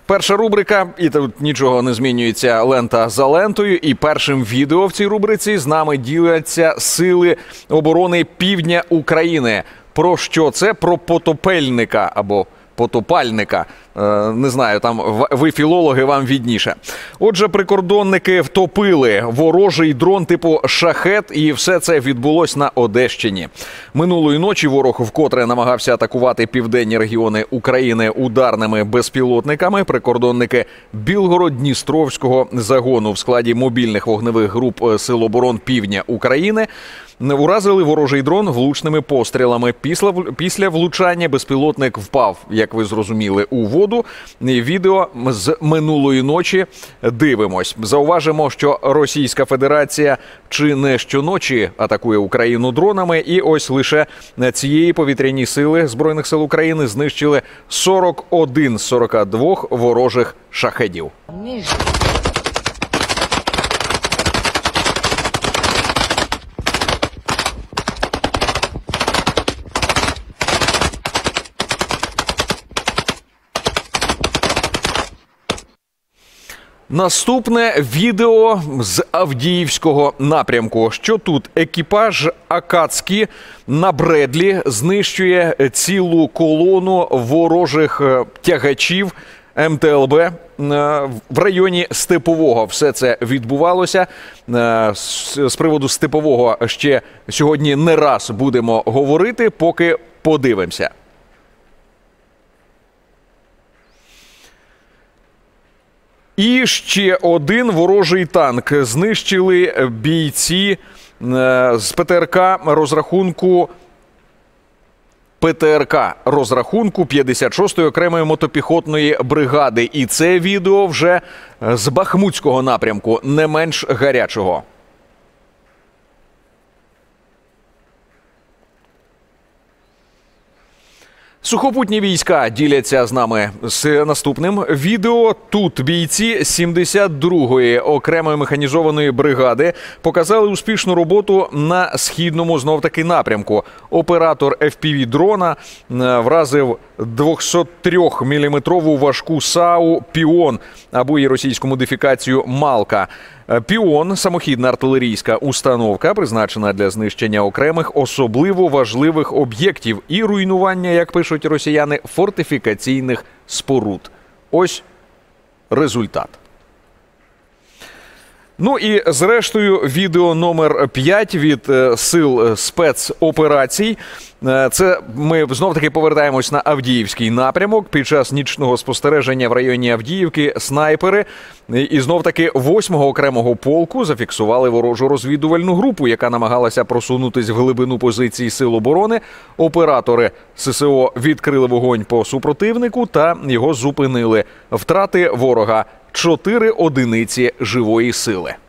Перша рубрика, і тут нічого не змінюється, лента за лентою. І першим відео в цій рубриці з нами діляться Сили оборони Півдня України. Про що це? Про потопельника або потопальника. Не знаю, там ви філологи, вам відніше. Отже, прикордонники втопили ворожий дрон типу «Шахет», і все це відбулось на Одещині. Минулої ночі ворог вкотре намагався атакувати південні регіони України ударними безпілотниками. Прикордонники Білгород-Дністровського загону в складі мобільних вогневих груп Сил оборон Півдня України уразили ворожий дрон влучними пострілами. Після влучання безпілотник впав, як ви зрозуміли, у воду. Відео з минулої ночі дивимось. Зауважимо, що Російська Федерація чи не щоночі атакує Україну дронами. І ось лише цієї повітряні сили Збройних сил України знищили 41 з 42 ворожих шахедів. Наступне відео з Авдіївського напрямку. Що тут? Екіпаж Акацькі на Бредлі знищує цілу колону ворожих тягачів МТЛБ в районі Степового. Все це відбувалося. З приводу Степового ще сьогодні не раз будемо говорити, поки подивимося. І ще один ворожий танк знищили бійці з ПТРК розрахунку 56-ї окремої мотопіхотної бригади. І це відео вже з Бахмутського напрямку, не менш гарячого. Сухопутні війська діляться з нами з наступним відео. Тут бійці 72-ї окремої механізованої бригади показали успішну роботу на східному знов-таки напрямку. Оператор FPV-дрона вразив 203-мм важку САУ «Піон» або її російську модифікацію «Малка». «Піон» – самохідна артилерійська установка, призначена для знищення окремих особливо важливих об'єктів і руйнування, як пишуть росіяни, фортифікаційних споруд. Ось результат. Ну і зрештою відео номер 5 від сил спецоперацій. Це ми знов-таки повертаємось на Авдіївський напрямок. Під час нічного спостереження в районі Авдіївки снайпери і знов-таки 8-го окремого полку зафіксували ворожу розвідувальну групу, яка намагалася просунутись в глибину позицій Сил оборони. Оператори ССО відкрили вогонь по супротивнику та його зупинили. Втрати ворога – 4 одиниці живої сили.